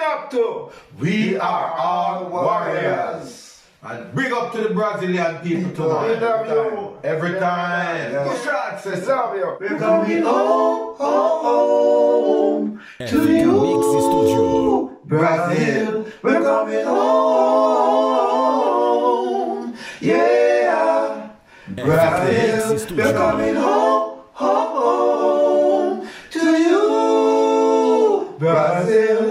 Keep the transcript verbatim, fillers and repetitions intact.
up to We Are All Warriors. And big up to the Brazilian people tonight. We love you. Every time. KurtArt says, love you. We're coming home, home, home to you. Mix Studio. Brazil, we're coming home. Yeah. Brazil, we're coming home, home, home to you. Brazil.